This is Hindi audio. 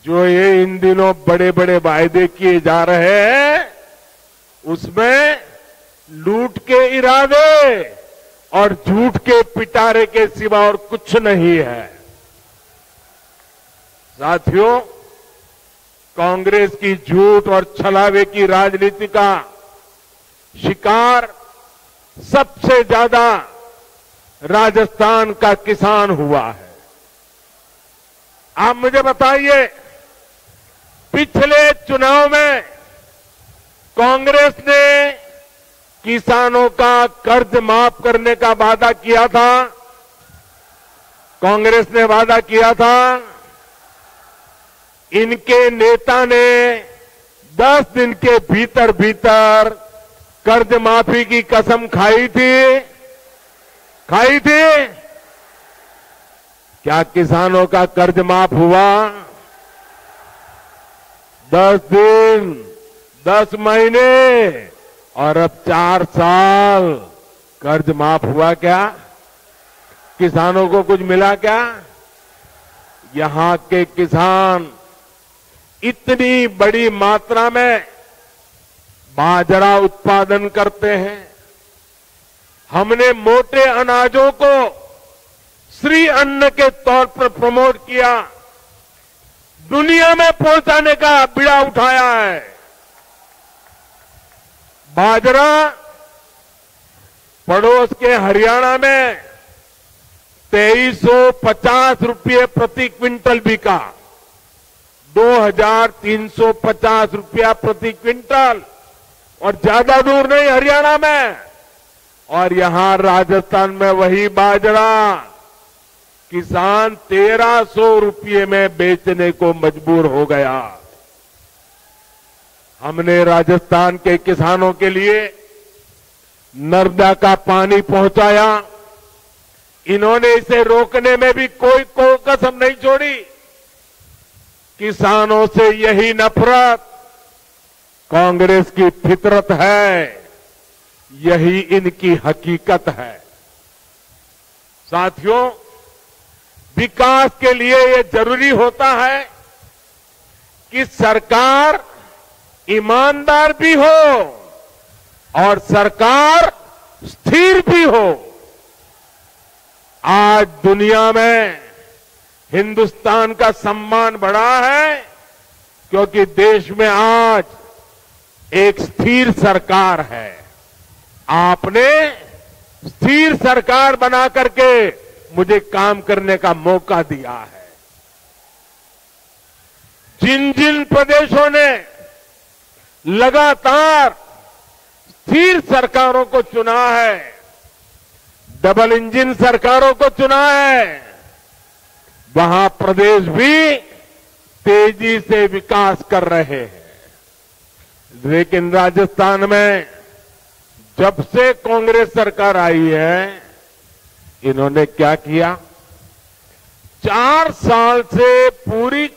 जो ये इन दिनों बड़े बड़े वायदे किए जा रहे हैं, उसमें लूट के इरादे और झूठ के पिटारे के सिवा और कुछ नहीं है। साथियों, कांग्रेस की झूठ और छलावे की राजनीति का शिकार सबसे ज्यादा राजस्थान का किसान हुआ है। आप मुझे बताइए, पिछले चुनाव में कांग्रेस ने किसानों का कर्ज माफ करने का वादा किया था। कांग्रेस ने वादा किया था। इनके नेता ने 10 दिन के भीतर भीतर कर्ज माफी की कसम खाई थी। क्या किसानों का कर्ज माफ हुआ? 10 दिन, 10 महीने और अब 4 साल कर्ज माफ हुआ क्या? किसानों को कुछ मिला क्या? यहां के किसान इतनी बड़ी मात्रा में बाजरा उत्पादन करते हैं। हमने मोटे अनाजों को श्री अन्न के तौर पर प्रमोट किया, दुनिया में पहुंचाने का बीड़ा उठाया है। बाजरा पड़ोस के हरियाणा में 2350 रुपये प्रति क्विंटल बिका, 2350 रुपया प्रति क्विंटल, और ज्यादा दूर नहीं हरियाणा में। और यहां राजस्थान में वही बाजरा किसान 1300 रुपये में बेचने को मजबूर हो गया। हमने राजस्थान के किसानों के लिए नर्मदा का पानी पहुंचाया। इन्होंने इसे रोकने में भी कोई कसम नहीं छोड़ी। किसानों से यही नफरत कांग्रेस की फितरत है, यही इनकी हकीकत है। साथियों, विकास के लिए यह जरूरी होता है कि सरकार ईमानदार भी हो और सरकार स्थिर भी हो। आज दुनिया में हिंदुस्तान का सम्मान बढ़ा है क्योंकि देश में आज एक स्थिर सरकार है। आपने स्थिर सरकार बना करके मुझे काम करने का मौका दिया है। जिन जिन प्रदेशों ने लगातार स्थिर सरकारों को चुना है, डबल इंजन सरकारों को चुना है, वहां प्रदेश भी तेजी से विकास कर रहे हैं। लेकिन राजस्थान में जब से कांग्रेस सरकार आई है, इन्होंने क्या किया? 4 साल से पूरी